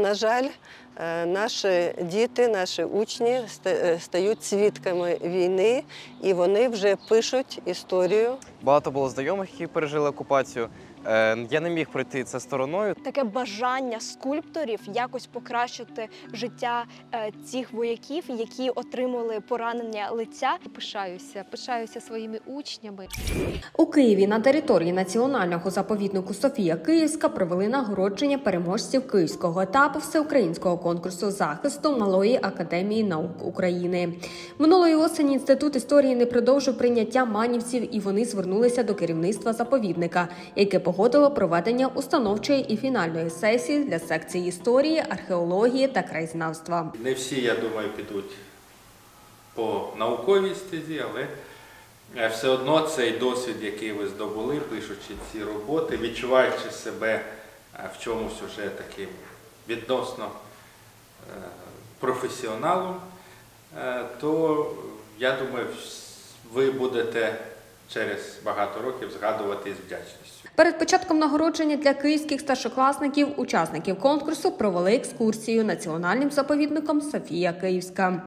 На жаль, наші діти, наші учні стають свідками війни, і вони вже пишуть історію. Багато було знайомих, які пережили окупацію. Я не міг пройти це стороною. Таке бажання скульпторів якось покращити життя цих вояків, які отримали поранення лиця. Пишаюся своїми учнями. У Києві на території національного заповіднику «Софія Київська» провели нагородження переможців київського етапу всеукраїнського конкурсу захисту Малої академії наук України. Минулої осені Інститут історії не продовжив прийняття манівців, і вони звернулися до керівництва заповідника, яке погодило проведення установчої і фінальної сесії для секції історії, археології та краєзнавства. Не всі, я думаю, підуть по науковій стезі, але все одно цей досвід, який ви здобули, пишучи ці роботи, відчуваючи себе в чомусь уже таким відносно професіоналом, то, я думаю, ви будете через багато років згадувати з вдячністю. Перед початком нагородження для київських старшокласників, учасників конкурсу, провели екскурсію національним заповідником «Софія Київська».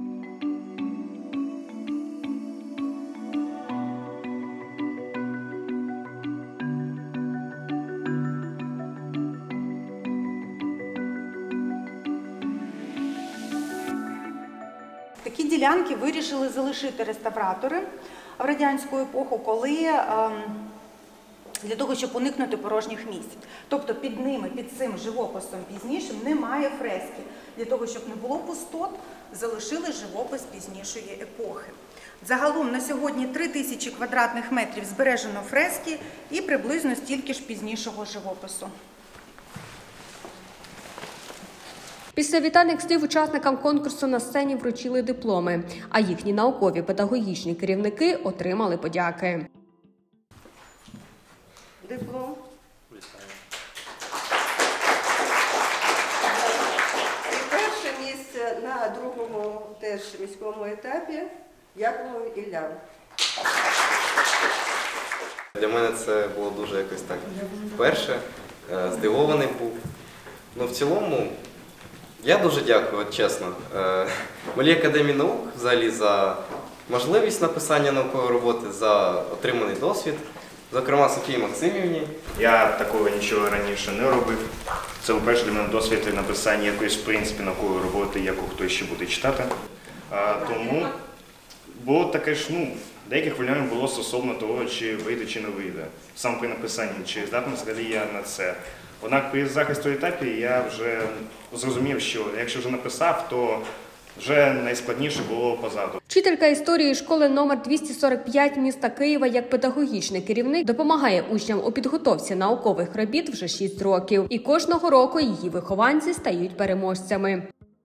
Такі ділянки вирішили залишити реставратори в радянську епоху, коли для того, щоб уникнути порожніх місць. Тобто під ними, під цим живописом пізнішим немає фрески. Для того, щоб не було пустот, залишили живопис пізнішої епохи. Загалом на сьогодні 3000 квадратних метрів збережено фрески і приблизно стільки ж пізнішого живопису. Після вітальних слів учасникам конкурсу на сцені вручили дипломи, а їхні наукові педагогічні керівники отримали подяки. Диплом. І перше місце на другому теж міському етапі Яковлев Ілля. Для мене це було дуже якось так вперше, здивований був. Ну, в цілому, я дуже дякую, от чесно, Малій академії наук взагалі за можливість написання наукової роботи, за отриманий досвід, зокрема Софії Максимівні. Я такого нічого раніше не робив. Це вперше для мене досвід написання якоїсь, в принципі, наукової роботи, яку хтось ще буде читати. Тому було таке ж, деяких хвилювань було стосовно того, чи вийде, чи не вийде. Саме при написанні, чи здатний взагалі я на це. Однак при захисту етапі я вже зрозумів, що якщо вже написав, то вже найскладніше було позаду. Вчителька історії школи номер 245 міста Києва як педагогічний керівник допомагає учням у підготовці наукових робіт вже 6 років. І кожного року її вихованці стають переможцями.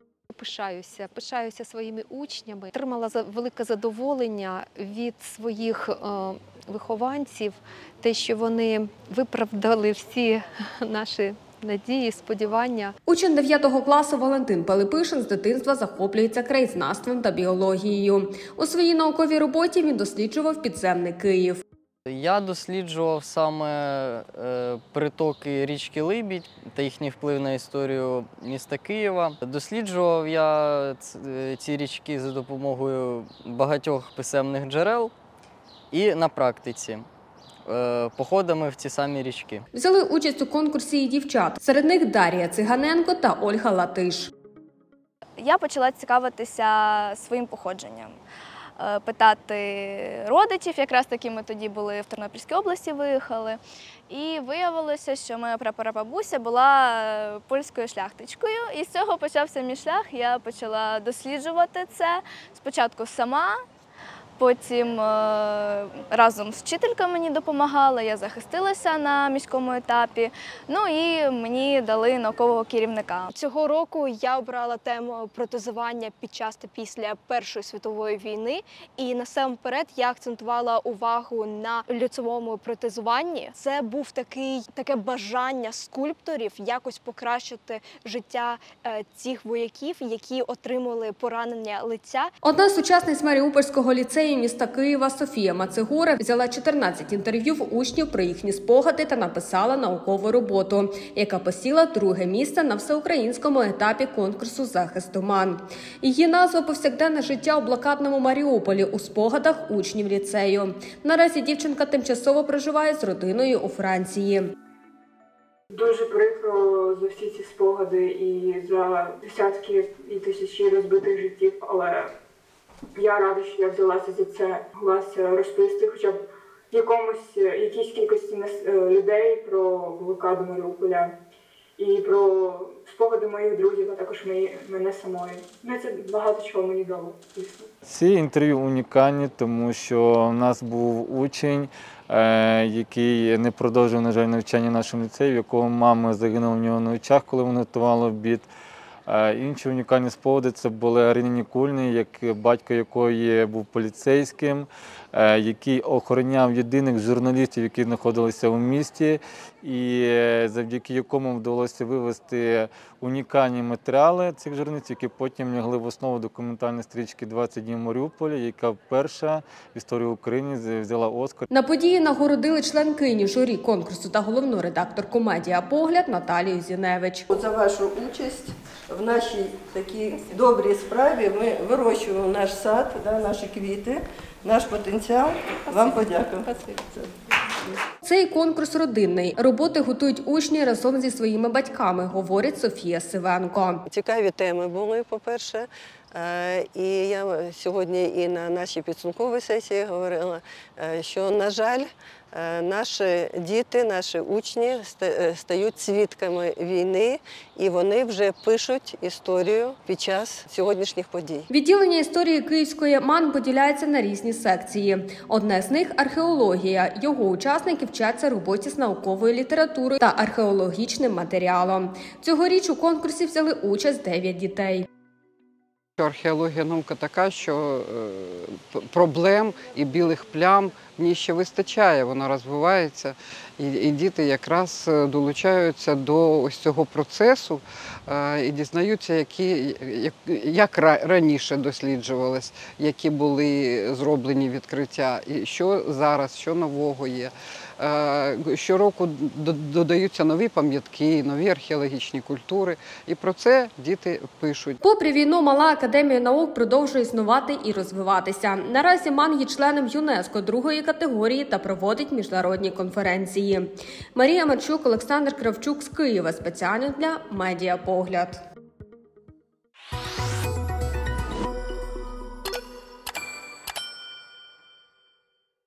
Пишаюся своїми учнями. Отримала велике задоволення від своїх вихованців, те, що вони виправдали всі наші надії, сподівання. Учень 9 класу Валентин Пилипишин з дитинства захоплюється краєзнавством та біологією. У своїй науковій роботі він досліджував підземний Київ. Я досліджував саме притоки річки Либідь та їхній вплив на історію міста Києва. Досліджував я ці річки за допомогою багатьох писемних джерел і на практиці, походами в ці самі річки. Взяли участь у конкурсі і дівчат. Серед них Дар'я Циганенко та Ольга Латиш. Я почала цікавитися своїм походженням. Питати родичів, якраз таки ми тоді були в Тернопільській області, виїхали. І виявилося, що моя прапрабабуся була польською шляхтичкою. І з цього почався мій шлях. Я почала досліджувати це спочатку сама, потім разом з вчителькою мені допомагала, я захистилася на міському етапі, ну і мені дали наукового керівника. Цього року я обрала тему протезування під час та після Першої світової війни. І насамперед я акцентувала увагу на лицевому протезуванні. Це був таке бажання скульпторів якось покращити життя цих вояків, які отримали поранення лиця. Одна з учасниць Маріупольського ліцею ліцею міста Києва Софія Мацегора взяла 14 інтерв'ю в учнів про їхні спогади та написала наукову роботу, яка посіла друге місце на всеукраїнському етапі конкурсу «Захисту МАН». Її назва «Повсякденне життя у блокадному Маріуполі» у спогадах учнів ліцею. Наразі дівчинка тимчасово проживає з родиною у Франції. Дуже прикро за всі ці спогади і за десятки і тисячі розбитих життів, але я рада, що я взялася за це, могла розповісти хоча б якійсь кількості людей про блокаду Маріуполя і про спогади моїх друзів, а також мене самої. Це багато чого мені дало. Ці інтерв'ю унікальні, тому що в нас був учень, який не продовжив, на жаль, навчання в нашому ліцеї, в якого мама загинула в нього на очах, коли вона готувала обід. Інші унікальні спогади – це були Арини Нікольної, батько якої був поліцейським, який охороняв єдиних журналістів, які знаходилися у місті, і завдяки якому вдалося вивести унікальні матеріали цих журналістів, які потім лягли в основу документальної стрічки «20 днів Маріуполя», яка вперше в історії України взяла Оскар. На події нагородили членкині журі конкурсу та головну редакторку «Медіа Погляд» Наталію Зіневич. За вашу участь в нашій такій добрій справі ми вирощуємо наш сад, наші квіти, наш потенціал. Вам подякую. Цей конкурс родинний. Роботи готують учні разом зі своїми батьками, говорить Софія Сивенко. Цікаві теми були, по-перше. І я сьогодні і на нашій підсумковій сесії говорила, що, на жаль, наші діти, наші учні стають свідками війни, і вони вже пишуть історію під час сьогоднішніх подій. Відділення історії Київської МАН поділяється на різні секції. Одне з них – археологія. Його учасники вчаться роботі з науковою літературою та археологічним матеріалом. Цьогоріч у конкурсі взяли участь 9 дітей. Археологія – наука така, що проблем і білих плям в ній ще вистачає, вона розвивається. І діти якраз долучаються до ось цього процесу і дізнаються, як раніше досліджувалось, які були зроблені відкриття, і що зараз, що нового є. Щороку додаються нові пам'ятки, нові археологічні культури, і про це діти пишуть. Попри війну, Мала академія наук продовжує існувати і розвиватися. Наразі МАН є членом ЮНЕСКО другої категорії та проводить міжнародні конференції. Марія Марчук, Олександр Кравчук з Києва. Спеціально для «Медіа Погляд».